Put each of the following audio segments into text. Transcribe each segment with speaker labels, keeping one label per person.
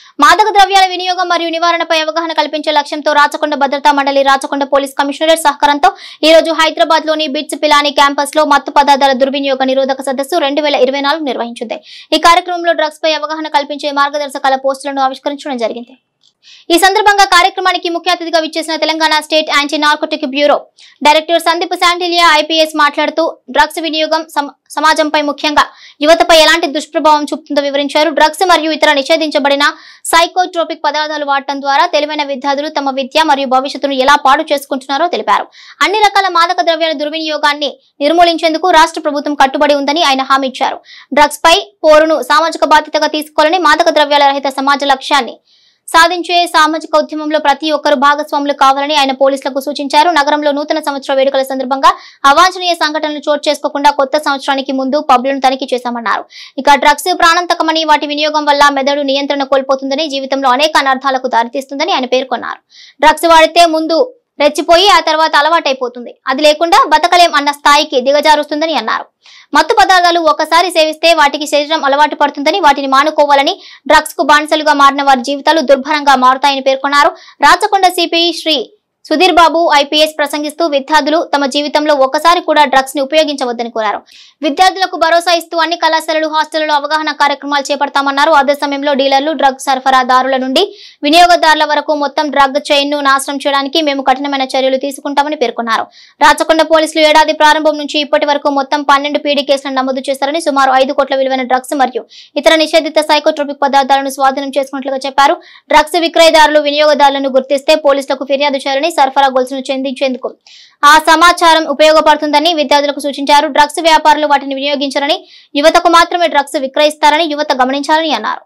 Speaker 1: మాదక ద్రవ్యాల వినియోగం మరియు నివారణపై అవగాహన కల్పించే లక్ష్యంతో రాచకొండ భద్రతా మండలి రాచకొండ పోలీస్ కమిషనరేట్ సహకారంతో ఈ రోజు హైదరాబాద్ లోని బిట్స్ పిలానీ క్యాంపస్ లో మత్తు పదార్థాల దుర్వినియోగ నిరోధక సదస్సు 2024 నిర్వహించింది. ఈ కార్యక్రమంలో డ్రగ్స్ పై అవగాహన కల్పించే మార్గదర్శకాల పోస్టులను ఆవిష్కరించడం జరిగింది. ఈ సందర్భంగా కార్యక్రమానికి ముఖ్య అతిథిగా విచ్చేసిన Telangana state anti narcotic bureau director Sandeep Shandilya IPS మాట్లాడుతూ డ్రగ్స్ వినియోగం సమాజంపై ముఖ్యంగా యువతపై ఎలాంటి దుష్ప్రభావం చూపుతుందో వివరించారు. డ్రగ్స్ మరియు ఇతర నిషేధించబడిన సైకోట్రోపిక్ పదార్థాలు వాడటం ద్వారా తెలివైన విద్యార్థులు తమ విద్య మరియు భవిష్యత్తును ఎలా పాడు చేసుకుంటున్నారో తెలిపారు. అన్ని రకాల మాదక ద్రవ్యాల దుర్వినియోగాన్ని నిర్మూలించేందుకు రాష్ట్ర ప్రభుత్వం కట్టుబడి ఉందని ఆయన హామీ ఇచ్చారు. డ్రగ్స్ పై పోరును సామాజిక బాధ్యతగా తీసుకోవాలని, మాదక ద్రవ్యాల రహిత సమాజ లక్ష్యాన్ని సాధించే సామాజిక ఉద్యమంలో ప్రతి ఒక్కరూ భాగస్వాములు కావాలని ఆయన పోలీసులకు సూచించారు. నగరంలో నూతన సంవత్సర వేడుకల సందర్భంగా అవాంఛనీయ సంఘటనలు చోటు చేసుకోకుండా కొత్త సంవత్సరానికి ముందు పబ్లను తనిఖీ చేశామన్నారు. ఇక డ్రగ్స్ ప్రాణాంతకమని, వాటి వినియోగం వల్ల మెదడు నియంత్రణ కోల్పోతుందని, జీవితంలో అనేక అనర్థాలకు దారితీస్తుందని ఆయన పేర్కొన్నారు. డ్రగ్స్ వాడితే ముందు రెచ్చిపోయి ఆ తర్వాత అలవాటైపోతుంది, అది లేకుండా బతకలేం అన్న స్థాయికి దిగజారుస్తుందని అన్నారు. మత్తు పదార్థాలు ఒకసారి సేవిస్తే వాటికి శరీరం అలవాటు పడుతుందని, వాటిని మానుకోవాలని, డ్రగ్స్ కు బానిసలుగా మారిన వారి జీవితాలు దుర్భరంగా మారుతాయని పేర్కొన్నారు. రాచకొండ సిపి శ్రీ సుధీర్ బాబు ఐపీఎస్ ప్రసంగిస్తూ విద్యార్థులు తమ జీవితంలో ఒక్కసారి కూడా డ్రగ్స్ ని ఉపయోగించవద్దని కోరారు. విద్యార్థులకు భరోసా ఇస్తూ అన్ని కళాశాలలు, హాస్టళ్లలో అవగాహన కార్యక్రమాలు చేపడతామన్నారు. అదే సమయంలో డీలర్లు, డ్రగ్ సరఫరాదారుల నుండి వినియోగదారుల వరకు మొత్తం డ్రగ్ చైన్ ను నాశనం చేయడానికి మేము కఠినమైన చర్యలు తీసుకుంటామని పేర్కొన్నారు. రాచకొండ పోలీసులు ఏడాది ప్రారంభం నుంచి ఇప్పటి వరకు మొత్తం 12 పీడీ కేసులను నమోదు చేశారని, సుమారు 5 కోట్ల విలువైన డ్రగ్స్ మరియు ఇతర నిషేధిత సైకోట్రోపిక్ పదార్థాలను స్వాధీనం చేసుకున్నట్లుగా చెప్పారు. డ్రగ్స్ విక్రయదారులు, వినియోగదారులను గుర్తిస్తే పోలీసులకు ఫిర్యాదు చేయాలని, సరఫరా గొలుసును చెందించేందుకు ఆ సమాచారం ఉపయోగపడుతుందని విద్యార్థులకు సూచించారు. డ్రగ్స్ వ్యాపారులు వాటిని వినియోగించారని, యువతకు మాత్రమే డ్రగ్స్ విక్రయిస్తారని యువత గమనించాలని అన్నారు.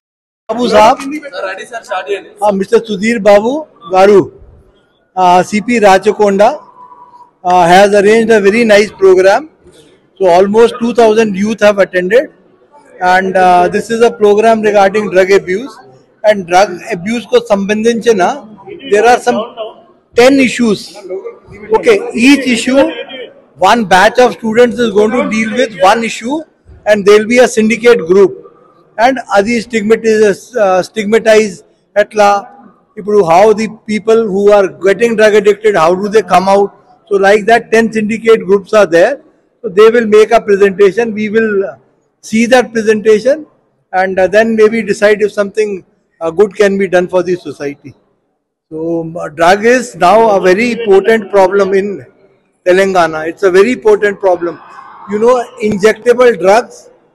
Speaker 2: మిస్టర్ సుధీర్ బాబు గారు CP Rachakonda has arranged a very nice program. So almost 2000 youth have attended, and this is a program regarding drug abuse. And drug abuse ko sambandhinchina there are some 10 issues. Okay, each issue one batch of students is going to deal with one issue, and there will be a syndicate group. And adi stigmatize atla ipudu how the people who are getting drug addicted, how do they come out. So like that 10 syndicate groups are there. So they will make a presentation. We will see that presentation and then maybe decide if something good can be done for the society. So drug is now a very potent problem in Telangana. It's a very potent problem. You know, injectable drugs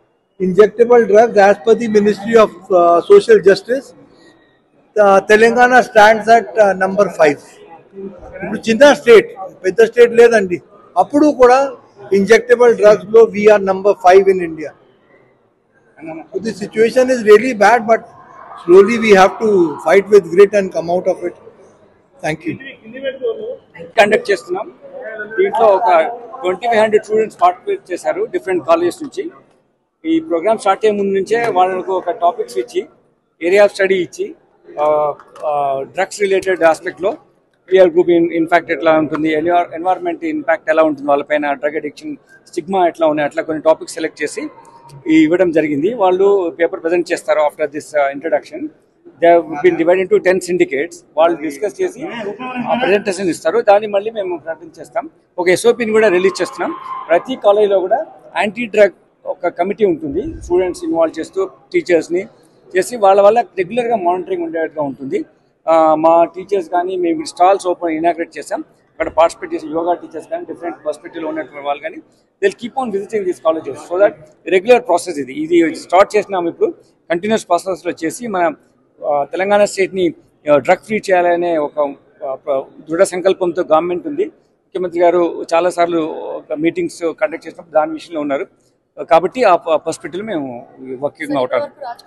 Speaker 2: as per the Ministry of Social Justice, Telangana stands at number 5. ఇప్పుడు చిన్న state, పెద్ద state లేదండి. అప్పుడు కూడా injectable drugs లో we're number 5 in India. So the situation is really bad, but slowly we have to fight with grit and come out of it. Thank you.
Speaker 3: Conduct చేస్తున్నాం. దీంట్లో ఒక 2500 స్టూడెంట్స్ పార్టిసిపేట్ చేశారు different colleges నుంచి. ఈ programme start అయ్యే ముందు నుంచే వాళ్ళకు ఒక టాపిక్స్ ఇచ్చి, ఏరియా ఆఫ్ స్టడీ ఇచ్చి, డ్రగ్స్ రిలేటెడ్ ఆస్పెక్ట్లో పియర్ గ్రూప్ ఇన్ఫాక్ట్ ఎట్లా ఉంటుంది, ఎన్వైర్న్మెంట్ ఇంపాక్ట్ ఎలా ఉంటుంది వాళ్ళపైన, డ్రగ్ అడిక్షన్ స్టిగ్మా ఎట్లా ఉన్నాయి, అట్లా కొన్ని టాపిక్స్ సెలెక్ట్ చేసి ఇవ్వడం జరిగింది. వాళ్ళు పేపర్ ప్రజెంట్ చేస్తారు. After this introduction they have been divided into 10 syndicates. వాళ్ళు డిస్కస్ చేసి ప్రజెంటేషన్ ఇస్తారు. దాన్ని మళ్ళీ మేము ప్రకటన చేస్తాం. ఒక SOPని కూడా రిలీజ్ చేస్తున్నాం. ప్రతి కాలేజీలో కూడా యాంటీ డ్రగ్ ఒక కమిటీ ఉంటుంది. స్టూడెంట్స్ ఇన్వాల్వ్ చేస్తూ టీచర్స్ని చేసి వాళ్ళ వల్ల రెగ్యులర్గా మానిటరింగ్ ఉండేట్టుగా ఉంటుంది. మా టీచర్స్ కానీ మేము స్టాల్స్ ఇనాగ్రేట్ చేసాం. అక్కడ పార్టిసిపేట్ చేసే యోగా టీచర్స్ కానీ, డిఫరెంట్ పర్స్పెక్టివ్లో ఉన్నటువంటి వాళ్ళు కానీ, they will keep on visiting these colleges. So that regular process ఇది స్టార్ట్ చేసినాము. ఇప్పుడు కంటిన్యూస్ ప్రాసెస్లో చేసి మన తెలంగాణ స్టేట్ని డ్రగ్ ఫ్రీ చేయాలనే ఒక దృఢ సంకల్పంతో గవర్నమెంట్ ఉంది. ముఖ్యమంత్రి గారు చాలాసార్లు మీటింగ్స్ కండక్ట్ చేసినప్పుడు దాని విషయంలో ఉన్నారు. కాబట్టి ఆ పర్స్పెక్టివ్లో మేము వర్కింగ్ అవుతాం.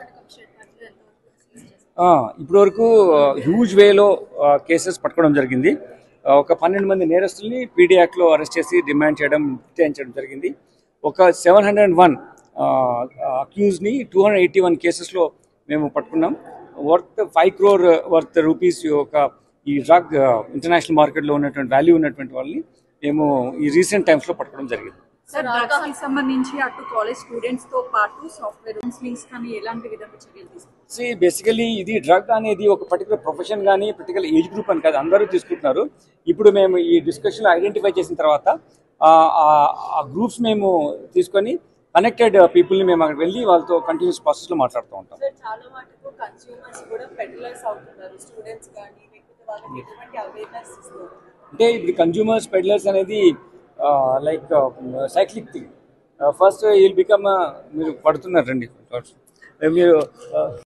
Speaker 3: ఇప్పటి వరకు హ్యూజ్ వేలో కేసెస్ పట్టుకోవడం జరిగింది. ఒక 12 మంది నేరస్తుల్ని పీడీ యాక్ట్లో అరెస్ట్ చేసి డిమాండ్ చేయడం, డిటైన్ జరిగింది. ఒక 701 అక్యూజ్ని 281 కేసెస్లో మేము పట్టుకున్నాం. వర్త్ 5 crore వర్త్ రూపీస్ ఒక ఈ డ్రగ్ ఇంటర్నేషనల్ మార్కెట్లో ఉన్నటువంటి వాల్యూ ఉన్నటువంటి వాళ్ళని మేము ఈ రీసెంట్ టైమ్స్లో పట్టుకోవడం జరిగింది.
Speaker 4: సార్ డ్రగ్స్ కి సంబంధించి అటు కాలేజ్ స్టూడెంట్స్ తో పాటు సాఫ్ట్వేర్ కౌన్సిలింగ్స్ కానీ ఎలాంటి విధంగా చర్యలు తీసుకుంటారు?
Speaker 3: బేసికలీ ఇది డ్రగ్ అనేది ఒక పర్టికులర్ ప్రొఫెషన్ కానీ పర్టికులర్ ఏజ్ గ్రూప్ అని కాదు, అందరూ తీసుకుంటున్నారు. ఇప్పుడు మేము ఈ డిస్కషన్ ఐడెంటిఫై చేసిన తర్వాత ఆ గ్రూప్స్ మేము తీసుకొని కనెక్టెడ్ పీపుల్ని మేము అక్కడ వెళ్ళి వాళ్ళతో కంటిన్యూస్ ప్రాసెస్లో మాట్లాడుతూ ఉంటాం.
Speaker 4: సార్ చాలా మటుకు కన్స్యూమర్స్ కూడా పెడ్లర్స్ అవుతున్నారు, స్టూడెంట్స్ కానీ లేకపోతే వాళ్ళకి ఎటువంటి అవేర్నెస్ ఇస్తారు?
Speaker 3: అంటే ఇప్పుడు కన్జ్యూమర్స్ పెడ్లర్స్ అనేది like cyclic thing. First will become మీరు పడుతున్నారు రండి మీరు